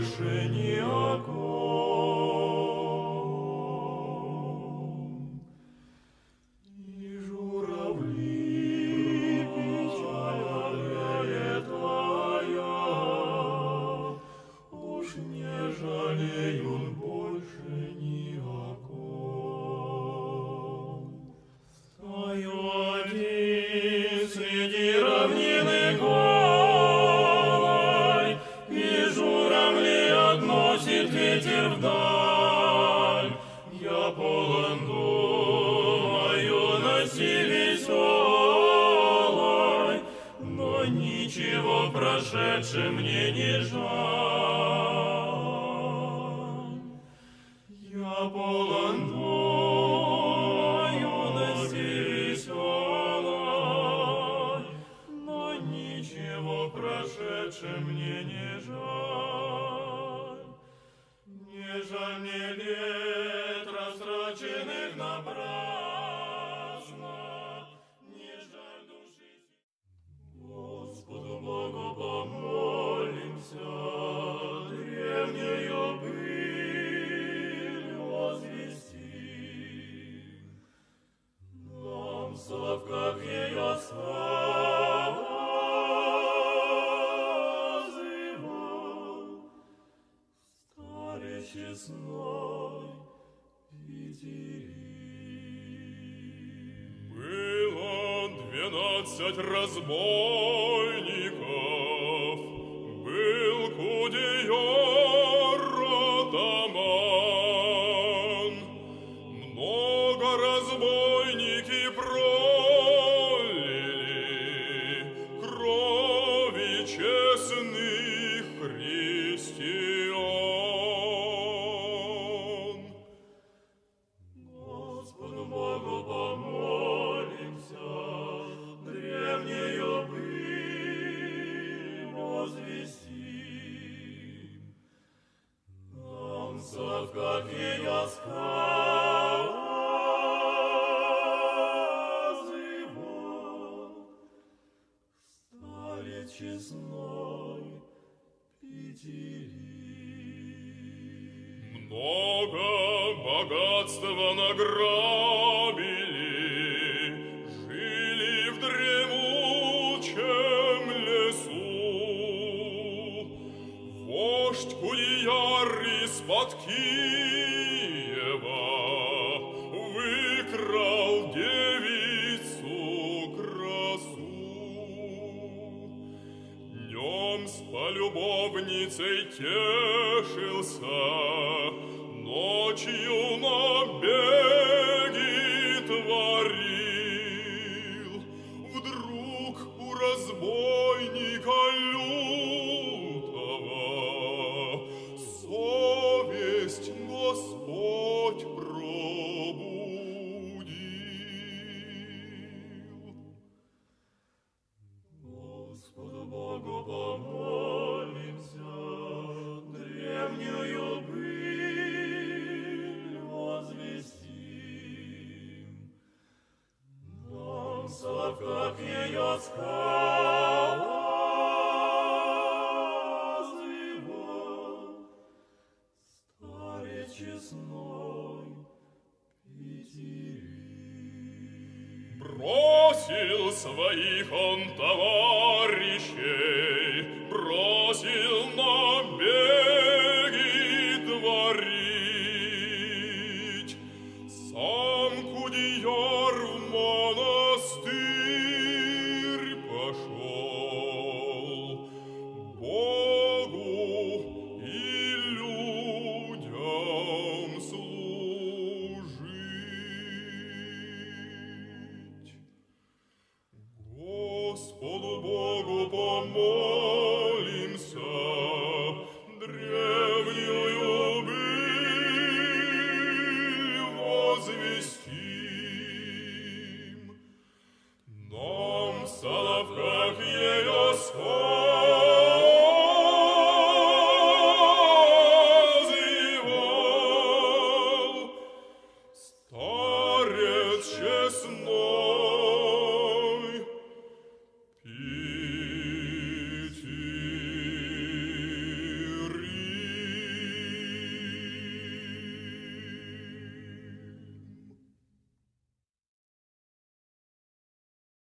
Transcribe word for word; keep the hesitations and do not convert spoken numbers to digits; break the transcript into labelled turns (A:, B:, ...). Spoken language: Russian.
A: больше ни о ком. И журавли печаль твоя, уж не жалеют больше ни о ком. Стою один среди равнины голой, и журавли относит ветер вдаль. Я полон думаю юности веселой, но ничего прошедшем мне не жаль. Я полон думаю юности веселой, но ничего прошедшем мне не жаль. Не жаль мне лет, растраченных напрасно, не жаль души. Господу Богу помолимся, древнюю быль возвести. Нам в совках ее сказывал старец честной Петерим. Было двенадцать разбойников, был кудеяр атаман. Много разбойники пролили крови честных христиан. Господу Богу помолимся, древнюю быль возвести. Нам в совках ее сказывал старец честной Петерим. Много богатства награбили, жили в дремучем лесу. Вождь Кудеяр из-под Киева выкрал девицу красу. Днем с полюбовницей тешился, ночью набеги творил. Вдруг у разбойника лютого совесть Господь пробудил. Господу Богу помолимся, древнюю быль возвести. Нам в совках ее сказывал старец честной Петерим. Бросил своих он товарищей, бросил набеги творить. Сам Кудеяр в монастырь пошел, Богу и людям служить. Господу Богу помолимся, древнюю быль возвестим. Нам в соловках ее сказывал